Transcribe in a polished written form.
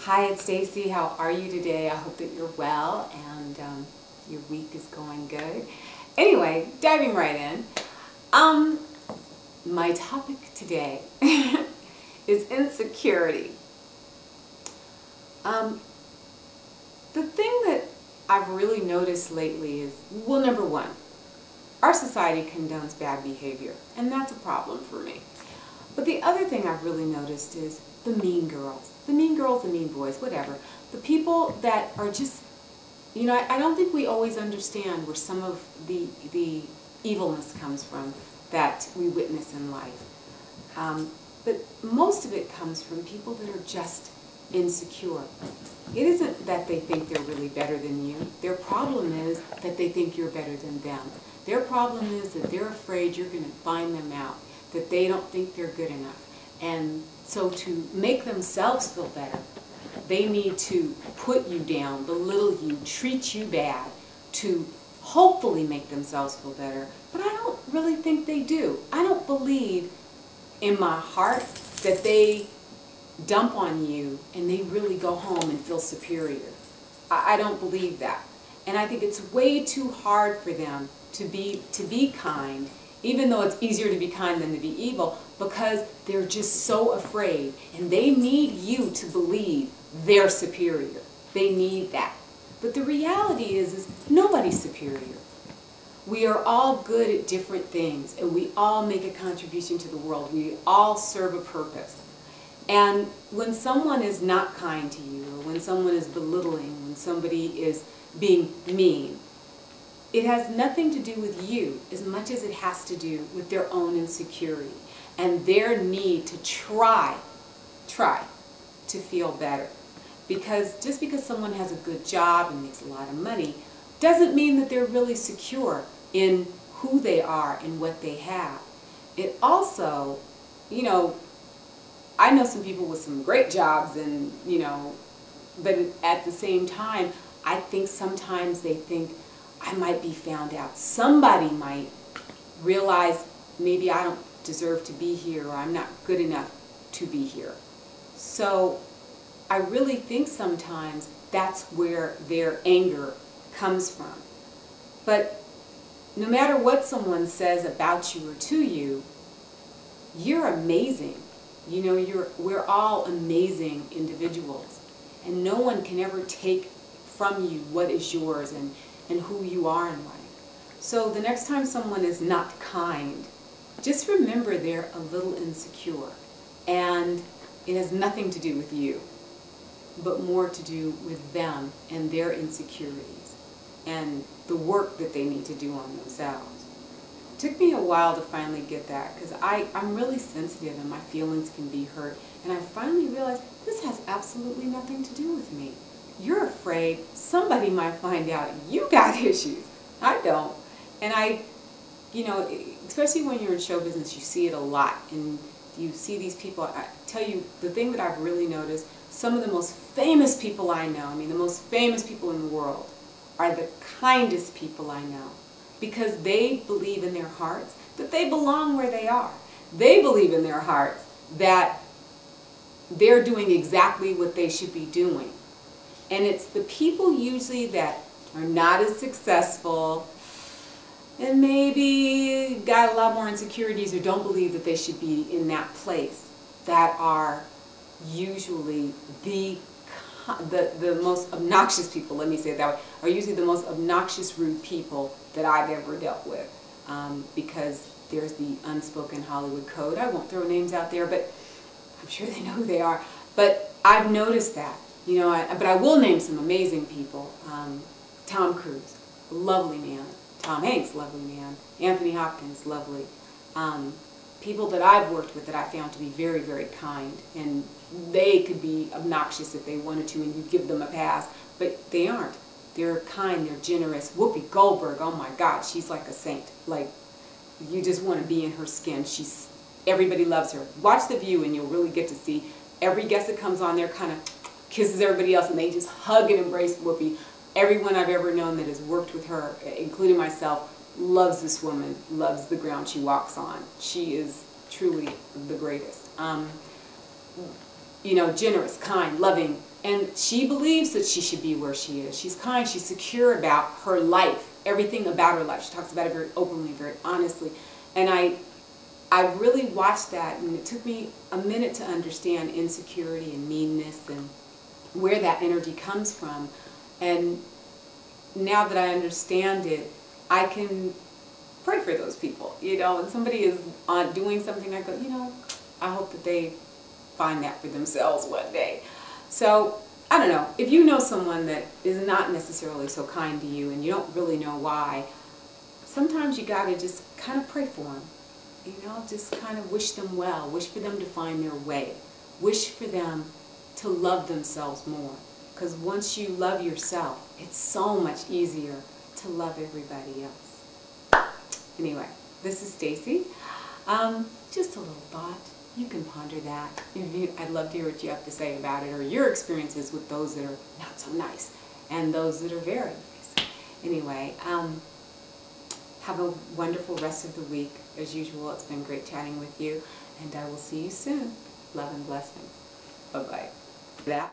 Hi, it's Stacey. How are you today? I hope that you're well and your week is going good. Anyway, diving right in. My topic today is insecurity. The thing that I've really noticed lately is, well, number one, our society condones bad behavior, and that's a problem for me. But the other thing I've really noticed is the mean girls. The mean girls, the mean boys, whatever. The people that are just, you know, I don't think we always understand where some of the evilness comes from that we witness in life. But most of it comes from people that are just insecure. It isn't that they think they're really better than you. Their problem is that they think you're better than them. Their problem is that they're afraid you're going to find them out, that they don't think they're good enough. And so to make themselves feel better, they need to put you down, belittle you, treat you bad, to hopefully make themselves feel better. But I don't really think they do. I don't believe in my heart that they dump on you and they really go home and feel superior. I don't believe that. And I think it's way too hard for them to be kind, even though it's easier to be kind than to be evil, because they're just so afraid and they need you to believe they're superior. They need that. But the reality is nobody's superior. We are all good at different things and we all make a contribution to the world. We all serve a purpose. And when someone is not kind to you, or when someone is belittling, when somebody is being mean, it has nothing to do with you as much as it has to do with their own insecurity and their need to try to feel better. Because just because someone has a good job and makes a lot of money doesn't mean that they're really secure in who they are and what they have. It also, you know, I know some people with some great jobs and, you know, but at the same time, I think sometimes they think, I might be found out. Somebody might realize maybe I don't deserve to be here or I'm not good enough to be here. So I really think sometimes that's where their anger comes from. But no matter what someone says about you or to you, you're amazing. You know, we're all amazing individuals. And no one can ever take from you what is yours and who you are in life. So the next time someone is not kind, just remember they're a little insecure. And it has nothing to do with you, but more to do with them and their insecurities and the work that they need to do on themselves. It took me a while to finally get that because I'm really sensitive and my feelings can be hurt. And I finally realized this has absolutely nothing to do with me. You're afraid somebody might find out you got issues. I don't. And you know, especially when you're in show business, you see it a lot. And you see these people, I tell you, the thing that I've really noticed, some of the most famous people I know, I mean the most famous people in the world, are the kindest people I know. Because they believe in their hearts that they belong where they are. They believe in their hearts that they're doing exactly what they should be doing. And it's the people usually that are not as successful and maybe got a lot more insecurities or don't believe that they should be in that place that are usually the most obnoxious people, let me say it that way, are usually the most obnoxious, rude people that I've ever dealt with. Because there's the unspoken Hollywood code. I won't throw names out there, but I'm sure they know who they are. But I've noticed that. You know, but I will name some amazing people. Tom Cruise, lovely man. Tom Hanks, lovely man. Anthony Hopkins, lovely. People that I've worked with that I found to be very, very kind. And they could be obnoxious if they wanted to and you give them a pass. But they aren't. They're kind, they're generous. Whoopi Goldberg, oh my God, she's like a saint. Like, you just want to be in her skin. Everybody loves her. Watch The View and you'll really get to see every guest that comes on there kind of kisses everybody else and they just hug and embrace Whoopi. Everyone I've ever known that has worked with her, including myself, loves this woman, loves the ground she walks on. She is truly the greatest. You know, generous, kind, loving, And she believes that she should be where she is. She's kind, she's secure about her life, everything about her life. She talks about it very openly, very honestly. And I really watched that, and it took me a minute to understand insecurity and meanness and where that energy comes from. And now that I understand it, I can pray for those people. You know, when somebody is doing something, I go, you know, I hope that they find that for themselves one day. So, I don't know, if you know someone that is not necessarily so kind to you and you don't really know why, sometimes you gotta just kind of pray for them. You know, just kind of wish them well, wish for them to find their way, wish for them to love themselves more. Because once you love yourself, it's so much easier to love everybody else. Anyway, this is Stacey. Just a little thought. You can ponder that. I'd love to hear what you have to say about it, or your experiences with those that are not so nice and those that are very nice. Anyway, have a wonderful rest of the week. As usual, it's been great chatting with you, and I will see you soon. Love and blessings. Bye-bye. That.